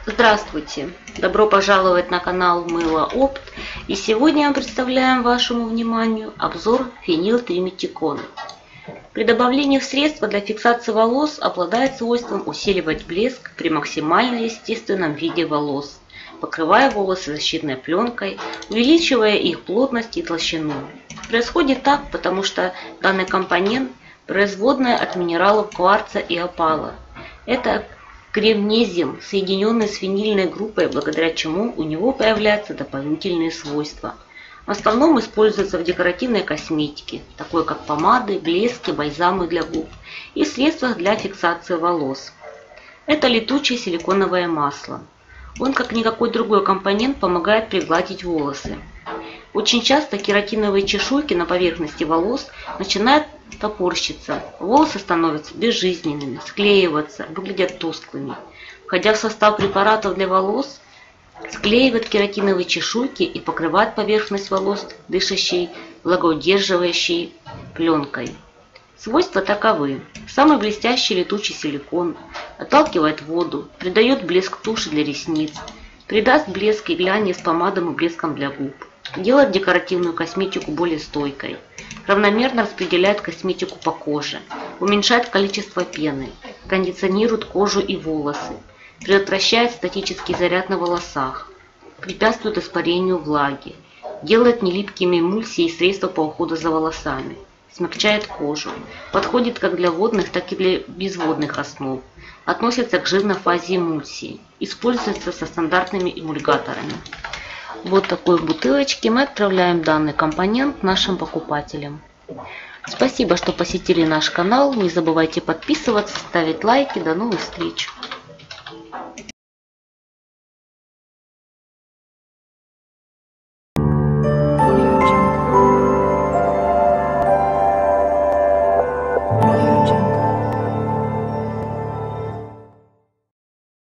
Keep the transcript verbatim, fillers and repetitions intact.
Здравствуйте! Добро пожаловать на канал Мыло Опт. И сегодня мы представляем вашему вниманию обзор фенилтриметикон. При добавлении в средство для фиксации волос обладает свойством усиливать блеск при максимально естественном виде волос, покрывая волосы защитной пленкой, увеличивая их плотность и толщину. Происходит так, потому что данный компонент – производная от минералов кварца и опала. Это кремнезем, соединенный с фенильной группой, благодаря чему у него появляются дополнительные свойства. В основном используется в декоративной косметике, такой как помады, блески, бальзамы для губ и средствах для фиксации волос. Это летучее силиконовое масло. Он, как никакой другой компонент, помогает пригладить волосы. Очень часто кератиновые чешуйки на поверхности волос начинают топорщиться, волосы становятся безжизненными, склеиваться, выглядят тусклыми. Входя в состав препаратов для волос, склеивают кератиновые чешуйки и покрывают поверхность волос дышащей, влагоудерживающей пленкой. Свойства таковы. Самый блестящий летучий силикон отталкивает воду, придает блеск туши для ресниц, придаст блеск и глянец помадам и блеском для губ, делает декоративную косметику более стойкой, равномерно распределяет косметику по коже, уменьшает количество пены, кондиционирует кожу и волосы, предотвращает статический заряд на волосах, препятствует испарению влаги, делает нелипкими эмульсии и средства по уходу за волосами, смягчает кожу, подходит как для водных, так и для безводных основ, относится к жирной фазе эмульсии, используется со стандартными эмульгаторами. Вот такой бутылочке мы отправляем данный компонент нашим покупателям. Спасибо, что посетили наш канал. Не забывайте подписываться, ставить лайки. До новых встреч!